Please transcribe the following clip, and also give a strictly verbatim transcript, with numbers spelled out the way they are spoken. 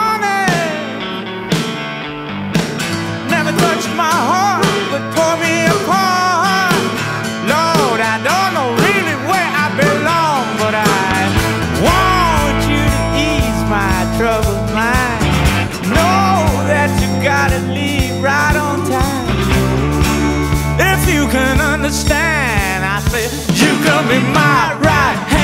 morning. Never touched my heart, but tore me apart. Lord, I don't know really where I belong, but I want you to ease my troubled mind. Know that you gotta leave right on time. If you can understand, I say you can be my right hand.